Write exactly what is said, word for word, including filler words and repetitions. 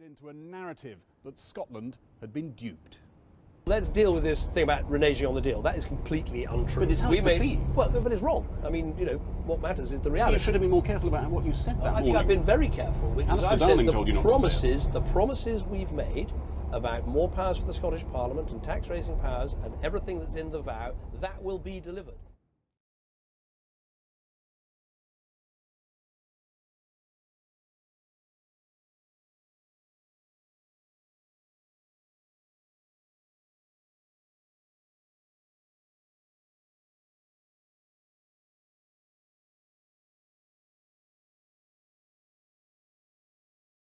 into a narrative that Scotland had been duped. Let's deal with this thing about reneging on the deal. That is completely untrue. But it's how we it's made, perceived. Well, but it's wrong. I mean, you know, what matters is the reality. You should have been more careful about what you said that I morning. think I've been very careful, which is Alistair I've Darling said told you the not to say promises, the promises we've made about more powers for the Scottish Parliament and tax-raising powers and everything that's in the vow, that will be delivered.